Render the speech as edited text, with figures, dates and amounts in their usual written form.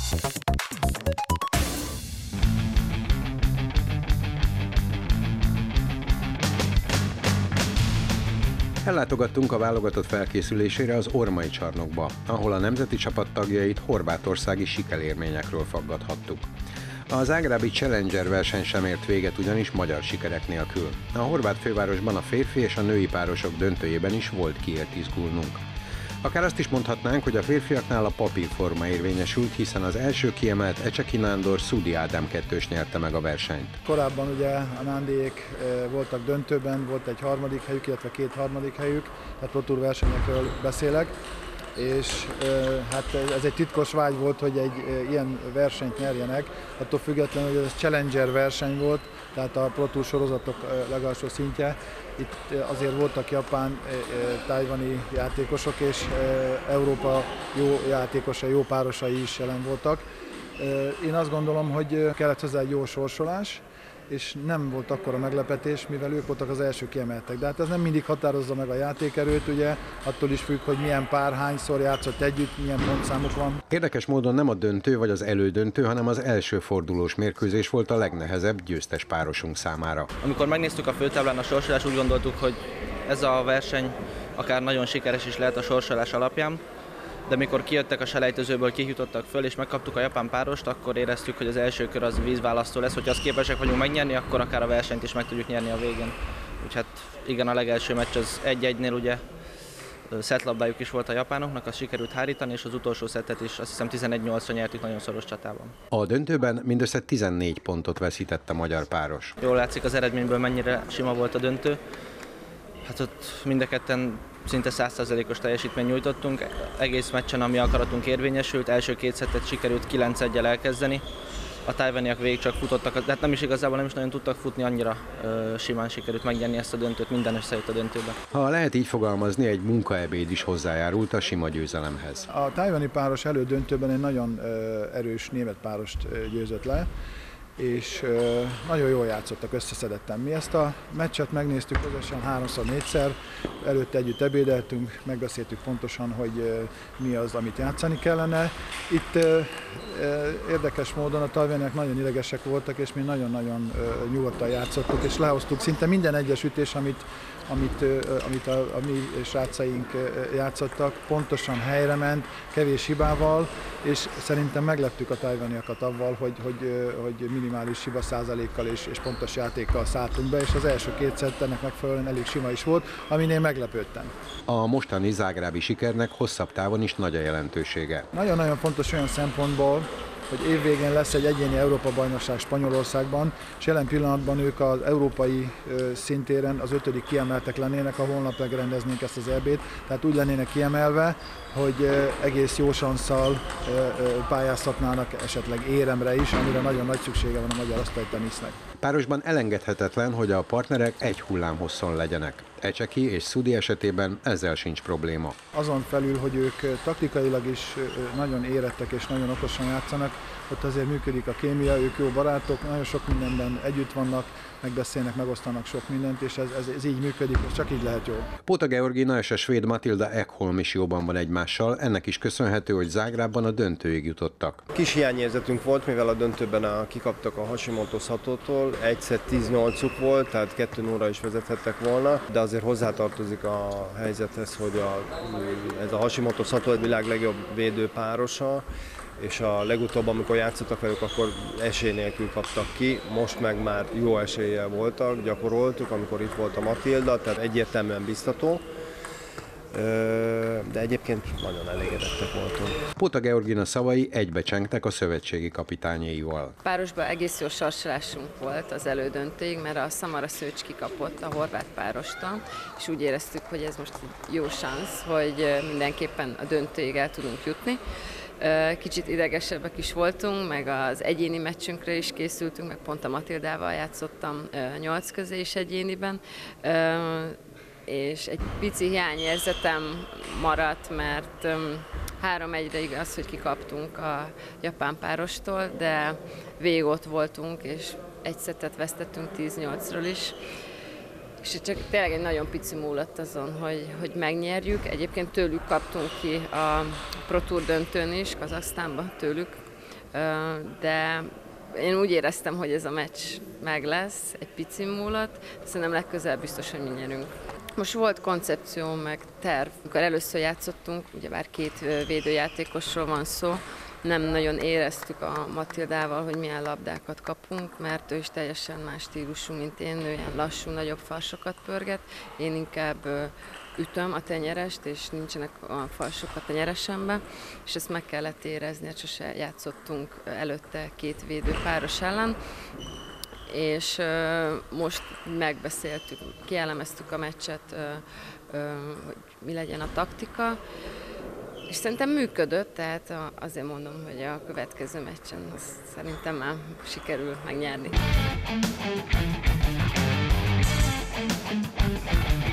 Ellátogattunk a válogatott felkészülésére az Ormai csarnokba, ahol a nemzeti csapat tagjait horvátországi sikerélményekről faggathattuk. A zágrábi Challenger verseny sem ért véget ugyanis magyar sikerek nélkül. A horvát fővárosban a férfi és a női párosok döntőjében is volt kiért izgulnunk. Akár azt is mondhatnánk, hogy a férfiaknál a papírforma érvényesült, hiszen az első kiemelt Ecseki Nándor Szudi Ádám kettős nyerte meg a versenyt. Korábban ugye a Nándiék voltak döntőben, volt egy harmadik helyük, illetve két harmadik helyük, tehát Pro Tour versenyekről beszélek, és hát ez egy titkos vágy volt, hogy egy ilyen versenyt nyerjenek, attól függetlenül, hogy ez Challenger verseny volt, tehát a Pro Tour sorozatok legalsó szintje. Itt azért voltak japán, tájvani játékosok, és Európa jó játékosai, jó párosai is jelen voltak. Én azt gondolom, hogy kellett hozzá egy jó sorsolás, és nem volt akkora meglepetés, mivel ők voltak az első kiemeltek. De hát ez nem mindig határozza meg a játékerőt, ugye, attól is függ, hogy milyen pár hányszor játszott együtt, milyen pontszámuk van. Érdekes módon nem a döntő vagy az elődöntő, hanem az első fordulós mérkőzés volt a legnehezebb győztes párosunk számára. Amikor megnéztük a főtáblán a sorsolást, úgy gondoltuk, hogy ez a verseny akár nagyon sikeres is lehet a sorsolás alapján, de mikor kijöttek a selejtezőből, kihutottak föl és megkaptuk a japán párost, akkor éreztük, hogy az első kör az vízválasztó lesz, hogyha azt képesek vagyunk megnyerni, akkor akár a versenyt is meg tudjuk nyerni a végén. Úgyhogy hát igen, a legelső meccs az 1-1-nél ugye szettlabdájuk is volt a japánoknak, azt sikerült hárítani, és az utolsó szettet is azt hiszem 11-8-ra nyertük nagyon szoros csatában. A döntőben mindössze 14 pontot veszített a magyar páros. Jól látszik az eredményből, mennyire sima volt a döntő. Hát ott mind a ketten szinte 100%-os teljesítményt nyújtottunk. Egész meccsen, ami akaratunk érvényesült, első két szettet sikerült 9-1-jel elkezdeni. A tájvaniak végig csak futottak, de hát nem is igazából nem is nagyon tudtak futni, annyira simán sikerült megnyerni ezt a döntőt, minden összejött a döntőbe. Ha lehet így fogalmazni, egy munkaebéd is hozzájárult a sima győzelemhez. A tájvani páros elődöntőben egy nagyon erős német párost győzött le, és nagyon jól játszottak, összeszedettem. Mi ezt a meccset megnéztük közösen 3-4-szer, előtte együtt ebédeltünk, megbeszéltük pontosan, hogy mi az, amit játszani kellene. Itt érdekes módon a tajvaniak nagyon idegesek voltak, és mi nagyon-nagyon nyugodtan játszottuk, és lehoztuk szinte minden egyes ütés, amit a mi srácaink játszottak, pontosan helyre ment, kevés hibával, és szerintem megleptük a tajvaniakat avval, hogy minimális hiba százalékkal és pontos játékkal szálltunk be, és az első két szett ennek megfelelően elég sima is volt, amin én meglepődtem. A mostani zágrábi sikernek hosszabb távon is nagy a jelentősége. Nagyon-nagyon fontos olyan szempontból, hogy évvégén lesz egy egyéni Európa-bajnokság Spanyolországban, és jelen pillanatban ők az európai szintéren az 5. kiemeltek lennének, ha holnap megrendeznénk ezt az EB-t, tehát úgy lennének kiemelve, hogy egész jó sansszal pályázhatnának esetleg éremre is, amire nagyon nagy szüksége van a magyar asztalitenisznek. Párosban elengedhetetlen, hogy a partnerek egy hullámhosszon legyenek. Ecseki és Szudi esetében ezzel sincs probléma. Azon felül, hogy ők taktikailag is nagyon érettek és nagyon okosan játszanak, ott azért működik a kémia, ők jó barátok, nagyon sok mindenben együtt vannak, megbeszélnek, megosztanak sok mindent, és ez így működik, és csak így lehet jó. Pota Georgina és a svéd Matilda Ekholm is jóban van egymással, ennek is köszönhető, hogy Zágrábban a döntőig jutottak. Kis hiányérzetünk volt, mivel a döntőben kikaptak a Hashimoto Satótól, 1-10-8-uk volt, tehát 2-0-ra is vezethettek volna, de azért hozzátartozik a helyzethez, hogy ez a Hashimoto Sató egy világ legjobb védőpárosa, és a legutóbb, amikor játszottak velük, akkor esély nélkül kaptak ki, most meg már jó eséllyel voltak, gyakoroltuk, amikor itt volt a Matilda, tehát egyértelműen biztató, de egyébként nagyon elégedettek voltunk. Pota Georgina szavai egybecsengtek a szövetségi kapitányaival. Párosban egész jó sorsolásunk volt az elődöntőig, mert a Samara Szőcs kikapott a horvát párostól, és úgy éreztük, hogy ez most egy jó szansz, hogy mindenképpen a döntőig el tudunk jutni. Kicsit idegesebbek is voltunk, meg az egyéni meccsünkre is készültünk, meg pont a Matildával játszottam 8 közé is egyéniben, és egy pici hiányérzetem maradt, mert 3-1-re igaz, hogy kikaptunk a japán párostól, de végig ott voltunk, és egy szettet vesztettünk 10-8-ról is. És csak tényleg egy nagyon pici múlott azon, hogy megnyerjük. Egyébként tőlük kaptunk ki a Pro Tour döntőn is, Kazaksztánban tőlük de én úgy éreztem, hogy ez a meccs meg lesz, egy pici múlott, szerintem legközelebb biztos, hogy mi nyerünk. Most volt koncepció, meg terv. Amikor először játszottunk, ugyebár 2 védőjátékosról van szó, nem nagyon éreztük a Matildával, hogy milyen labdákat kapunk, mert ő is teljesen más stílusú, mint én, ő ilyen lassú, nagyobb falsokat pörget. Én inkább ütöm a tenyerest, és nincsenek a falsok a tenyeresembe, és ezt meg kellett érezni, hát sose játszottunk előtte 2 védőpáros ellen, és most megbeszéltük, kielemeztük a meccset, hogy mi legyen a taktika, és szerintem működött, tehát azért mondom, hogy a következő meccsen szerintem már sikerül megnyerni.